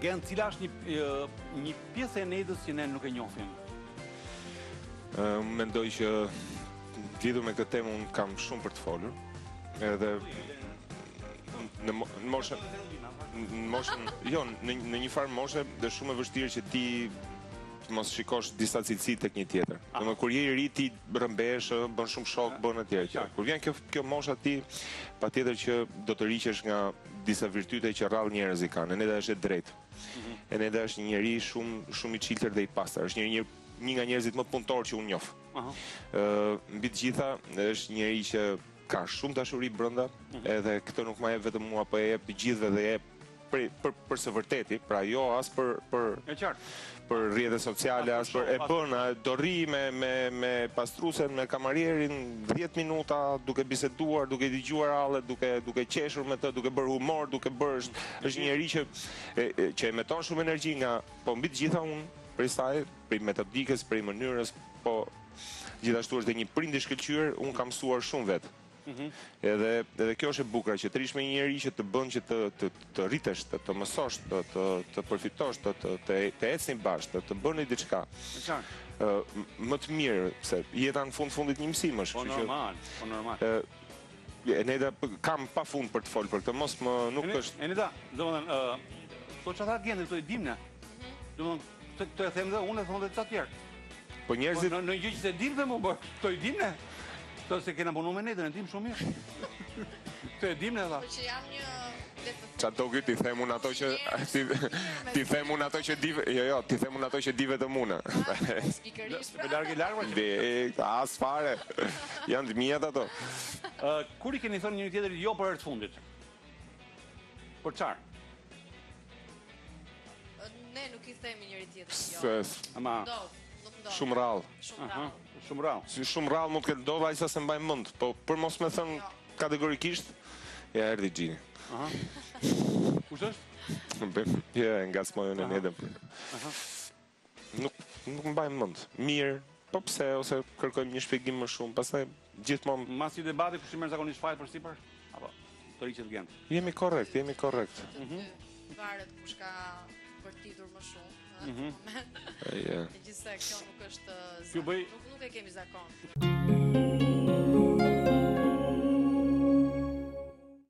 Gen, cila është një pjesë e Enedës që ne nuk e njohim? Mendoj që lidhur me këtë temë unë kam shumë për të folur. Edhe në moshën, jo, në një farë moshe dhe shumë e vështirë që ti mos shikosh disa cilësi tek një tjetër. Domethënë kur je i ri ti rrëmbehesh, bën shumë shok, bën etj. Kur vjen kjo mosha ti patjetër që do të riqesh nga disa virtyte që rrallë njerëz i kanë. Eneda është e drejtë. Eneda është një njeri shumë i çiltër dhe i pastër. Është një nga njerëzit më punëtor që unë njoh. Mbi të gjitha është një njeri që ka shumë dashuri brenda, edhe këtë nuk më jep vetëm mua, po e jep gjithëve dhe e jep për së vërteti, pra jo as për rrjete sociale, as për e bën, do rri me pastruesen, me kamarierin 10 minuta duke biseduar, duke dëgjuar hallet, duke qeshur me të, duke bërë humor, duke bërë është një njerëz që emeton shumë energji nga, po mbi të gjitha unë prej saj, prej metodikës, prej mënyrës, po gjithashtu është dhe një prind i shkëlqyer, unë kam mësuar shumë vetë. Edhe kjo është e bukur që të rish me një njerëz që të bën që të rritesh, të mësosh, të përfitosh, të ecni bashkë, të bëni diçka. Më të mirë, se jeta në fundit një mësim është. Po normal. Eneda kam pafund për të folur për këtë, mos më nuk është. Eneda, domethënë, to çfarë gjendë këto i dimne. Domethënë, këto e them dhe unë e them edhe ca të tjerë. Po njerëzit në gjë që se dim dhe më bë, këto i dimne. Këto se kena punu me Enedën, e dim shumë mirë. Këto e dimne dha. Po që jam një Qa do ti them unë ato që ti them unë ato që di, jo, ti them unë ato që di vetëm unë. Pikërisht. As fare. Janë të mijat ato. Kur i keni thënë njëri tjetrit jo për herë të fundit? Për çfarë? Ne nuk i themi njëri tjetrit jo. Ama shumë rrallë. Shumë rrallë. Si shumë rrallë mund të ketë ndodhur, ai sa se mbaj mend, po për mos më thënë kategorikisht, ja erdhi Gjini. Kush është? Ja, ngacmojën e Enedën. Nuk mbaj mend. Mirë, po pse ose kërkojmë një shpjegim më shumë, pastaj gjithmonë mas i debati kush i merr zakonisht fajin për sipër? Apo të riqet gjend. Jemi korrekt. Varet kush ka përtitur më shumë. Megjithëse kjo nuk është zakon. Nuk e kemi zakon.